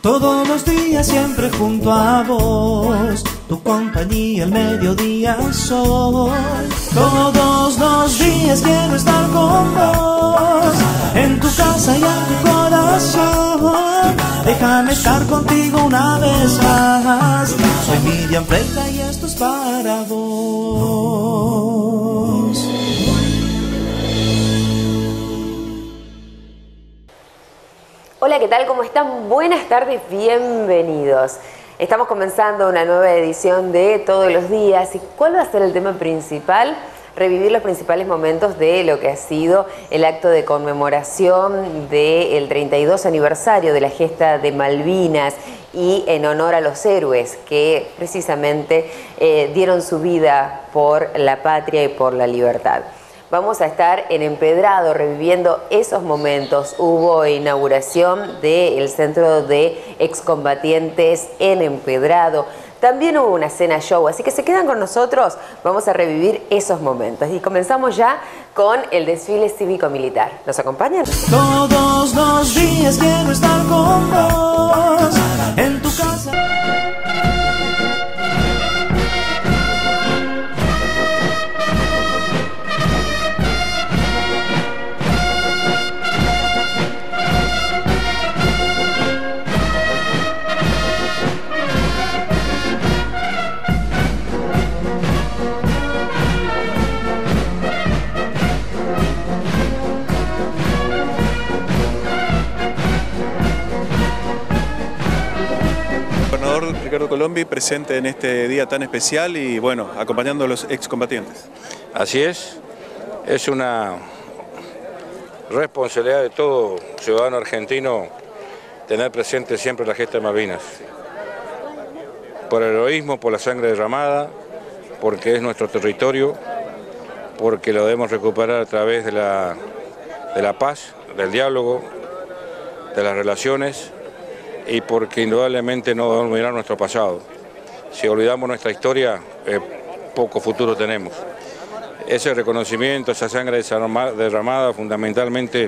Todos los días siempre junto a vos, tu compañía al mediodía soy. Todos los días quiero estar con vos, en tu casa y en tu corazón. Déjame estar contigo una vez más. Soy Miriam Freita y esto es para vos. Hola, ¿qué tal? ¿Cómo están? Buenas tardes, bienvenidos. Estamos comenzando una nueva edición de Todos los Días. ¿Y cuál va a ser el tema principal? Revivir los principales momentos de lo que ha sido el acto de conmemoración del 32 aniversario de la gesta de Malvinas y en honor a los héroes que precisamente dieron su vida por la patria y por la libertad. Vamos a estar en Empedrado reviviendo esos momentos. Hubo inauguración del Centro de Excombatientes en Empedrado. También hubo una cena show, así que se quedan con nosotros. Vamos a revivir esos momentos. Y comenzamos ya con el desfile cívico-militar. ¿Nos acompañan? Todos los días quiero estar con vos, en tu casa. Ricardo Colombi, presente en este día tan especial y bueno, acompañando a los excombatientes. Así es una responsabilidad de todo ciudadano argentino tener presente siempre la gesta de Malvinas. Por el heroísmo, por la sangre derramada, porque es nuestro territorio, porque lo debemos recuperar a través de la paz, del diálogo, de las relaciones, y porque indudablemente no debemos mirar nuestro pasado. Si olvidamos nuestra historia, poco futuro tenemos. Ese reconocimiento, esa sangre derramada fundamentalmente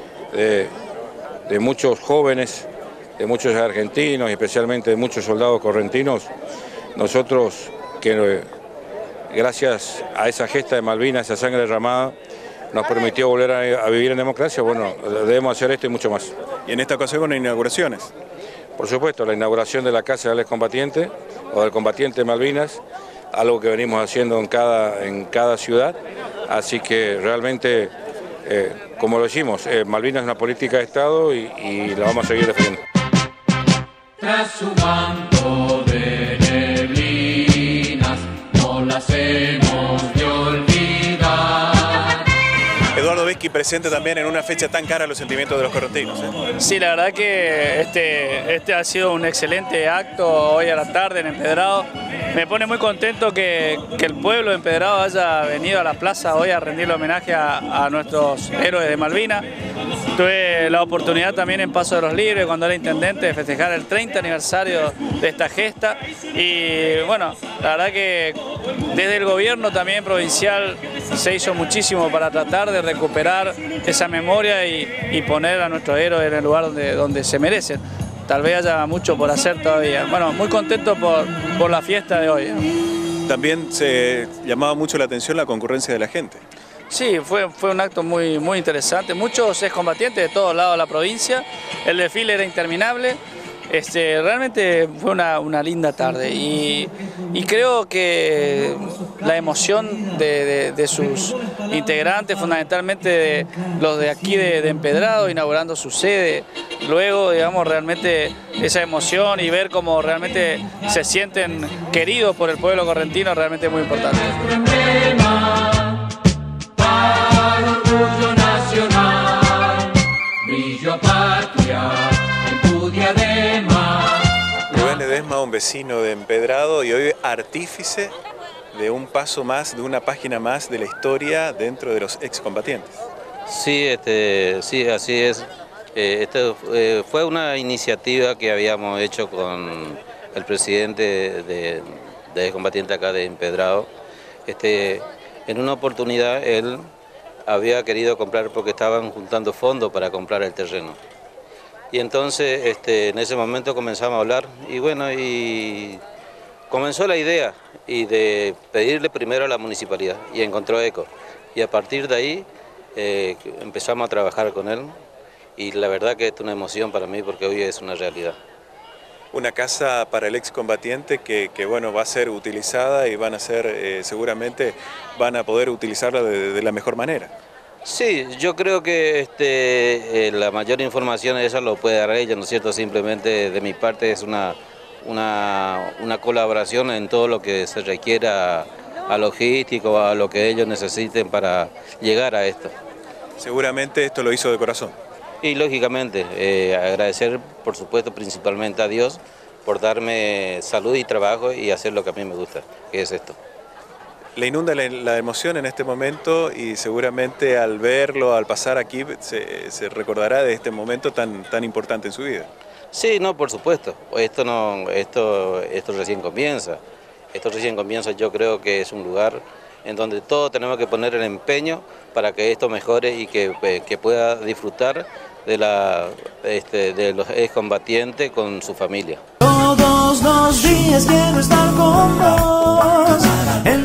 de muchos jóvenes, de muchos argentinos y especialmente de muchos soldados correntinos, nosotros que gracias a esa gesta de Malvinas, esa sangre derramada, nos permitió volver a vivir en democracia, bueno, debemos hacer esto y mucho más. Y en esta ocasión con inauguraciones. Por supuesto, la inauguración de la Casa del Excombatiente o del Combatiente de Malvinas, algo que venimos haciendo en cada ciudad, así que realmente, como lo decimos, Malvinas es una política de Estado y la vamos a seguir defendiendo. Tras su manto de neblinas, no las hemos de olvidar. Eduardo Veschi presente también en una fecha tan cara a los sentimientos de los correntinos. Sí, la verdad que este ha sido un excelente acto hoy a la tarde en Empedrado. Me pone muy contento que el pueblo de Empedrado haya venido a la plaza hoy a rendirle homenaje a nuestros héroes de Malvinas. Tuve la oportunidad también en Paso de los Libres, cuando era intendente, de festejar el 30 aniversario de esta gesta. Y bueno, la verdad que desde el gobierno también provincial se hizo muchísimo para tratar de recuperar esa memoria y poner a nuestros héroes en el lugar donde se merecen. Tal vez haya mucho por hacer todavía. Bueno, muy contento por la fiesta de hoy. También se llamaba mucho la atención la concurrencia de la gente. Sí, fue un acto muy interesante. Muchos excombatientes de todos lados de la provincia. El desfile era interminable. Realmente fue una linda tarde y creo que la emoción de sus integrantes, fundamentalmente de los de aquí de Empedrado, inaugurando su sede, luego, digamos, realmente esa emoción y ver cómo realmente se sienten queridos por el pueblo correntino, realmente es muy importante. Para orgullo nacional, brillo patria en tu diadema. Rubén Ledesma, un vecino de Empedrado y hoy artífice de un paso más, de una página más de la historia dentro de los excombatientes. Sí, sí, así es. Fue una iniciativa que habíamos hecho con el presidente de excombatiente acá de Empedrado. En una oportunidad él había querido comprar porque estaban juntando fondos para comprar el terreno. Y entonces en ese momento comenzamos a hablar y bueno, y comenzó la idea y de pedirle primero a la municipalidad y encontró eco. Y a partir de ahí empezamos a trabajar con él y la verdad que es una emoción para mí porque hoy es una realidad. Una casa para el excombatiente que bueno, va a ser utilizada y van a ser, seguramente van a poder utilizarla de la mejor manera. Sí, yo creo que la mayor información esa lo puede dar ella, ¿no es cierto? Simplemente de mi parte es una colaboración en todo lo que se requiera a logístico, a lo que ellos necesiten para llegar a esto. Seguramente esto lo hizo de corazón. Y lógicamente agradecer por supuesto principalmente a Dios por darme salud y trabajo y hacer lo que a mí me gusta, que es esto. Le inunda la emoción en este momento y seguramente al verlo, al pasar aquí, se recordará de este momento tan importante en su vida. Sí, no, por supuesto. Esto recién comienza. Esto recién comienza, yo creo que es un lugar en donde todos tenemos que poner el empeño para que esto mejore y que pueda disfrutar de los excombatientes con su familia. Todos los días quiero estar con vos.